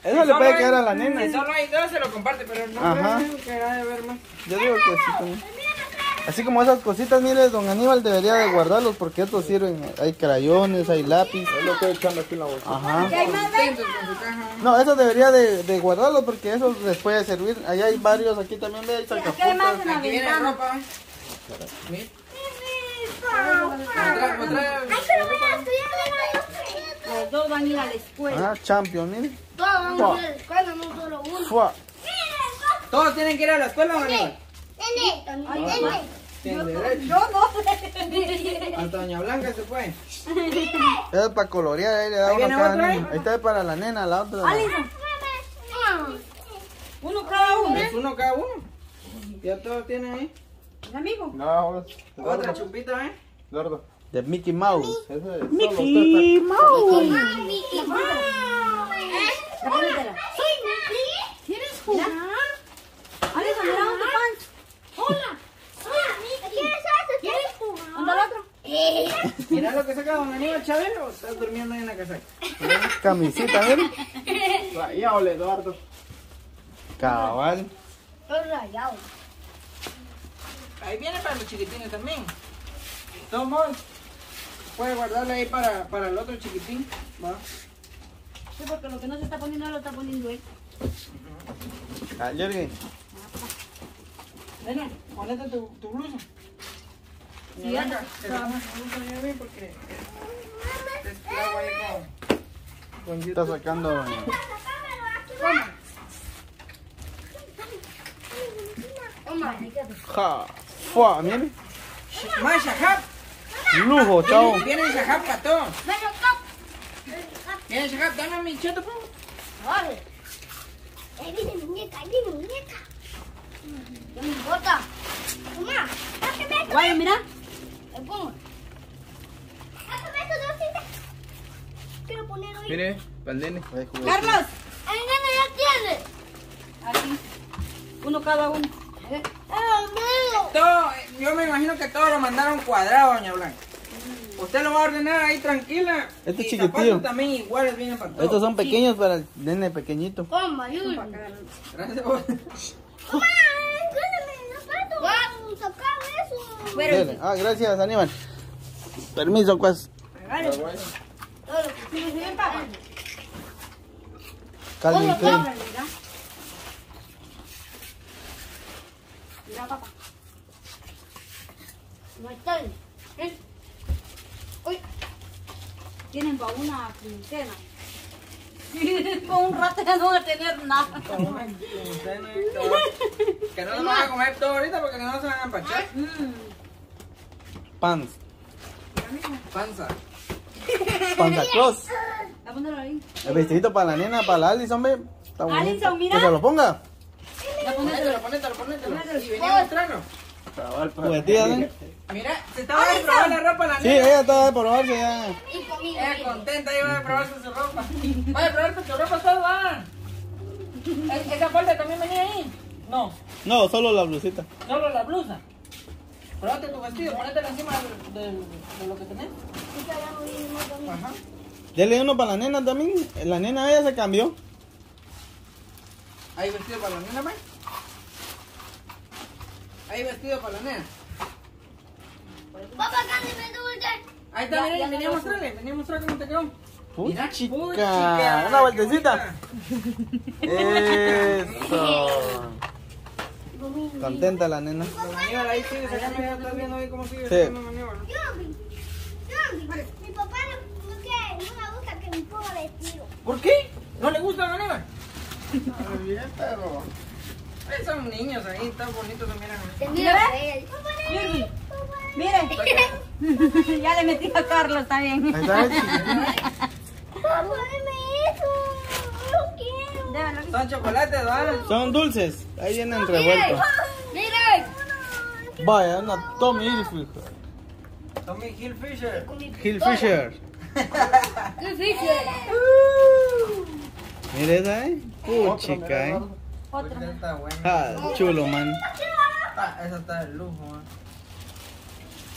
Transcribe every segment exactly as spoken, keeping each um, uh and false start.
Eso le puede quedar a la nena. Si solo hay dos se lo comparte, pero no Ajá. creo que haya de haber más. Yo digo que sí también. Así como esas cositas, mire, don Aníbal debería de guardarlos porque estos sirven. Hay crayones, hay lápiz. Es lo que echando aquí en la bolsa. Ajá. ¿Qué hay más? Contentos con su caja. No, eso debería de, de guardarlos porque eso les puede servir. Allá hay varios, aquí también ve, hay ¿Qué hay más sacapuntas. en la Aquí viene ventana? ropa. Mira. Los dos van a ir a la escuela. Ah, champion, mire. Todos vamos a ir a la escuela, no solo uno. Fua. ¿Todos tienen que ir a la escuela o no? Nene, nene. Tienen derecho. Yo no. Hasta Doña Blanca se fue. Es para colorear, ahí le da Ahí uno a viene cada otro, niño. ¿eh? Ahí está para la nena, la otra. Alison, uno cada uno. Es uno cada uno. Ya todos tienen ahí. ¿Es amigo? No, Otra chupita, ¿eh? Gordo. De Mickey Mouse. Eso es. Mickey Mouse. ¿Quieres jugar? Alison, mira dónde pan. Hola. ¿Quieres jugar? ¿Dónde el otro? Mira lo que saca don Aníbal Chabelo. Estás durmiendo ahí en la casa. Camisita, mire. Rayado, Eduardo. Cabal. Estoy rayado. Ahí viene para los chiquitines también. Todos modos, puede guardarle ahí para, para el otro chiquitín. ¿Va? Sí, porque lo que no se está poniendo lo está poniendo él. Ah, Jorge. Nena, ponete tu, tu blusa. Sí, Doña anda. Blanca, te la vamos a poner bien porque te esclavo ahí con, con Está YouTube. sacando. Ja. Fua, mire. Más shahab. Lujo, chao. Viene el shahab para todos. Viene el shahab, dame mi cheto, pues. Vale. Ahí viene muñeca, ahí viene muñeca. ¿Qué me importa? Mamá, sáqueme esto. Vaya, mira. Me pongo. Sáqueme esto de bolsita. Quiero poner hoy. Mire, para el nene. Carlos. Ay, nene, ya tiene. Aquí. Uno cada uno. ¡Eh, amigo! Todo, yo me imagino que todos lo mandaron cuadrado, doña Blanca. Usted lo va a ordenar ahí tranquila. Este Y chiquitillo. zapatos también iguales vienen para todos. Estos son pequeños para el nene pequeñito. Toma, ayúdame. Gracias. Mamá, enséñame el zapato. Vamos, sacar eso. Dele. Ah, gracias, Aníbal. Permiso, pues. Agárrate. Todo lo que ¿Sí me papá? Calvin Klein. Mira. Mira, papá. no está. ¿Eh? Uy. Tienen para una quincena. Con un rato ya no van a tener nada. Que no lo van a comer todo ahorita porque no se van a empachar. Mm. Pants. Panza. Santa Claus. A ponerlo ahí. El vestidito para la nena, para la Alison, ve. Está bonito. Alison, mira. Que se lo ponga. Ya Ponételo, ponételo. ponételo, ponételo. Y venía a mostrarlo. Juguetilla, ¿eh? Mira, se estaba de probar la ropa la Sí, nena. ella estaba de probarse ya. Y comida. Ella contenta, ella va a probarse su ropa. Vaya a probarte tu ropa todo, va. ¿Es- ¿Esa falda también venía ahí? No, No, solo la blusita. solo la blusa. Probate tu vestido, ponételo encima de, de, de lo que tenés. Ajá. Dele uno para la nena también. La nena ella se cambió. ¿Hay vestido para la nena, man? ¿Hay vestido para la nena? Papá, cállame dulce. Ahí está, miren, venía a mostrarle, venía a mostrar cómo te quedó. Mira, Puchica. puchica, Una qué vueltecita. Eso. Contenta la nena. Don Aníbal ahí sigue sacando, ya estás viendo ahí cómo sigue Sí. sacando Aníbal. Yombi, Yombi, mi papá no, no, quiere, no me gusta que me ponga vestido. ¿Por qué? ¿No le gusta a Aníbal? Está bien, pero. Ay, son niños ahí, tan bonitos también. Te mira a él. Yurgi, miren. Ya le metí a Carlos también. Ahí está el chiquitín. Papá, dame eso. No quiero. Déjalo aquí. Son chocolates, ¿vale? Son dulces. Ahí vienen revueltos. Mira. Vaya, una Tommy Hilfiger. Tommy Hilfiger. Hilfiger. Qué difícil. Mire esa, eh. Puchica, eh. Otra. Esa está buena. Ah, chulo, man. Ah, esa está de lujo, ¿eh?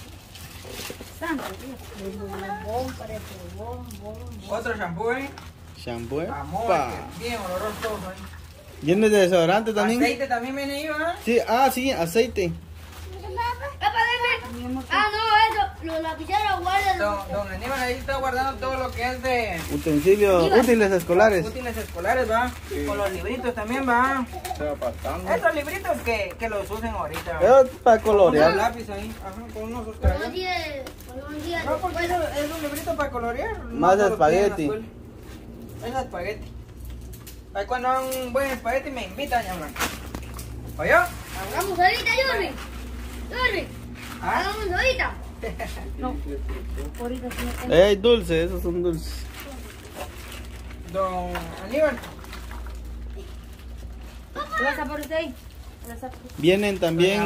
Santo Dios. Bom, parece bom, bom, bom. Otro shampoo, ¿eh? Shampoo. Amor, Pa. que bien oloroso todo ahí. ¿Viene de desodorante también? Aceite también viene ahí, ¿verdad? Sí, ah, sí, aceite. Ah, no, eso, los lapiceros guardan. Don, don Aníbal ahí está guardando todo lo que es de Utensilios útiles escolares. útiles escolares, va. Con los libritos también, va. Estoy apartando. Estos libritos que, que los usen ahorita. ¿va? Es para Con un colorear. lápiz ahí, ajá, con unos Con sustraídos. un día, con un día No, porque después. eso es un librito para colorear. Más todos los días en la espagueti. escuela. Es espagueti. Ahí cuando hagan un buen espagueti me invitan, ya blanco. ¿Oye? Hagamos ahorita, Jordi. Jordi, ¿Ah? hagamos ahorita. Ahorita sí me tengo. Ey, dulces, esos son dulces. Don Aníbal. ¿Te vas a por usted ahí? ¿Te vas a por- Vienen también.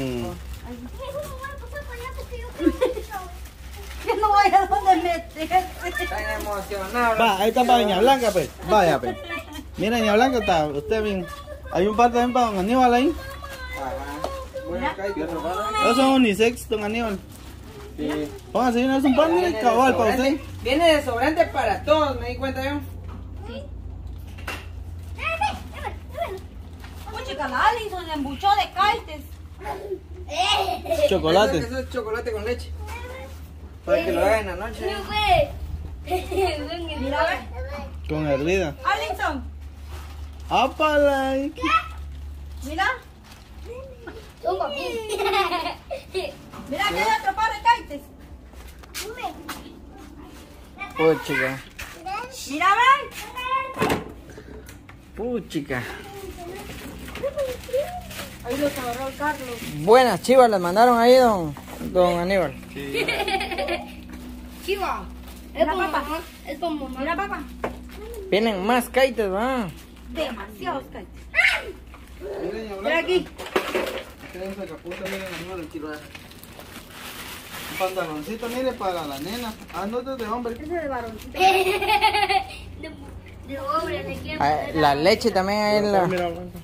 Que no vaya a donde meterse. Están emocionados. Va, ahí está para Doña Blanca, pues. Vaya, pues. Mira, Doña Blanca está. Usted bien. Hay un par también para Don Aníbal ahí. Ajá. Bueno, acá hay que robar. Esos son unisex, Don Aníbal. Sí. Póngase una vez un par, mire, Viene de cabal para sobrante. usted. Viene de sobrante para todos, me di cuenta yo. Sí. Puchica, la Alison se embuchó de caites. Chocolate. Eso es chocolate con leche. Para que lo hagan en la noche. No, güey. Mira, ve. Con hervida. Alison, ¡Apala! mira. Son papi. Mira que hay otro par de caites. Puchica. Mira, ven. Puchica. Ahí los agarró el Carlos. Buenas chivas las mandaron ahí, don, don Aníbal. Chiva. Es Mira, como papá. mamá. Es como mamá. Mira, papá. Vienen más kaites, va. Demasiados caites. Mira, Doña Mira aquí. Un pantaloncito, mire, para la nena. Ah, no, este es de hombre. Ese es de varoncito. De, de hombre, le quiero Ah, poner La leche también ahí en la, Mira, Blanca.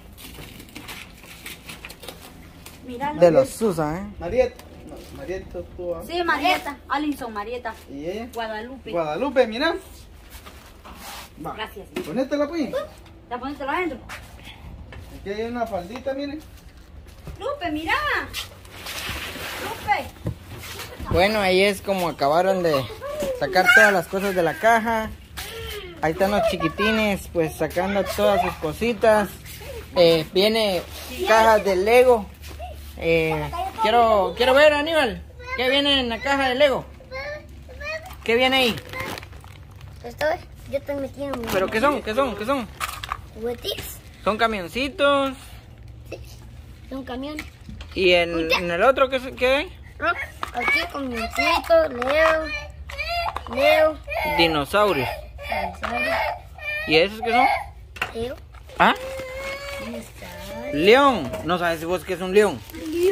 Mira. de los Susa, ¿eh? Marieta. No, Marieta, tú. ah. Sí, Marieta. Alison, Marieta. ¿Y ella? Guadalupe. Guadalupe, mira. Va. Gracias. Ponétela, pues. Ya ponéselo adentro. Aquí hay una faldita, miren. Lupe, mira. Lupe. Bueno, ahí es como acabaron de sacar todas las cosas de la caja. Ahí están los chiquitines, pues sacando todas sus cositas. Eh, viene cajas de Lego. Eh, quiero, quiero ver, Aníbal, ¿qué viene en la caja de Lego? ¿Qué viene ahí? Esto es, yo estoy metido en mi ¿Pero qué son? ¿Qué son? ¿Qué son? juguetitos. Son camioncitos. De un camión. ¿Y en, en el otro qué, qué hay? ¿No? Aquí camioncito, Leo. Leo. Dinosaurios. Dinosaurio, ¿Y esos qué son? Leo. ¿Ah? Dinosaurio. León. No sabes vos qué es un león. Yo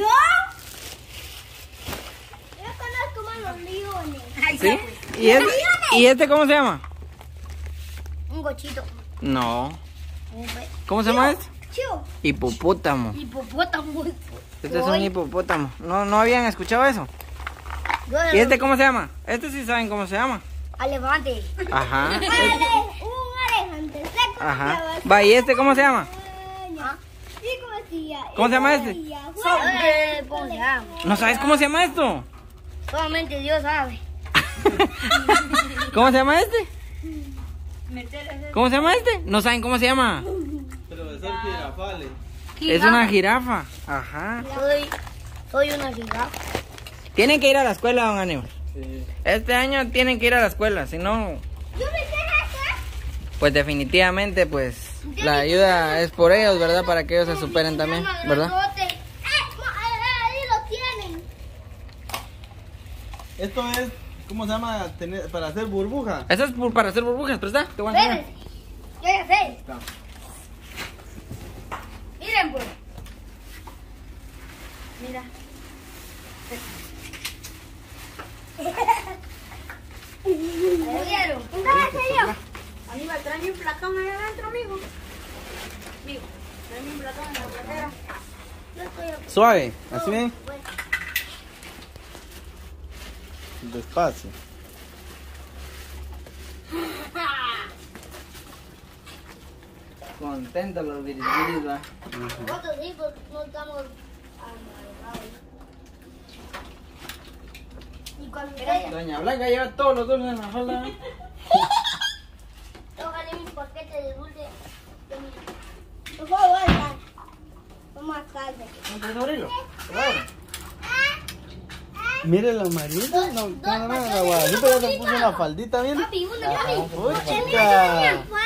conozco más los leones. ¿Sí? ¿Y este, ¿Y este cómo se llama? Un gochito. No. Un be- ¿Cómo se llama este? Chivo. Hipopótamo. Hipopótamo. Este es un hipopótamo. ¿No, no habían escuchado eso? Yo ¿Y este cómo se llama? Este sí saben cómo se llama. Elefante. Ajá. Un elefante seco. Ajá. Va, ¿y este cómo se llama? ¿Cómo se llama este? Eh, ¿Cómo se llama? ¿No sabes cómo se llama esto? Solamente Dios sabe. ¿Cómo se llama este? ¿Cómo se llama este? ¿No saben cómo se llama? Profesor Girafales. Es una jirafa. Ajá. Soy, soy una jirafa. Tienen que ir a la escuela, don Aníbal. Sí. Este año tienen que ir a la escuela, si no, Yo me sé pues definitivamente, pues la ayuda es por ellos, ¿verdad? Para que ellos se superen también, ¿verdad? ¡Eh! Ahí lo tienen. Esto es, ¿cómo se llama? Tener- para hacer burbuja. Eso es por- para hacer burbujas, ¿pero está? Te voy a enseñar. Espérense. Yo ya sé. Miren, pues. Mira. ¿Lo vieron? ¿En serio? Aníbal, tráeme un platón ahí adentro, amigo. Amigo, tráeme un platón en la cartera. Yo estoy Suave, así bien. Bueno, Despacio. contentos los viriviris, va. Nosotros sí, porque no estamos amargados. Y cuando ustedes, Doña Blanca lleva todos los dulces en la falda. ¿Va? tócale mi paquete de dulce. Por favor, dale. Vamos a calde. ¿No puedes abrirlo? ¿Lo abro? Mire la Marita, no, no, no, la Guadalupe ya se puso una faldita, bien. Papi, una, papi. Uy, chica.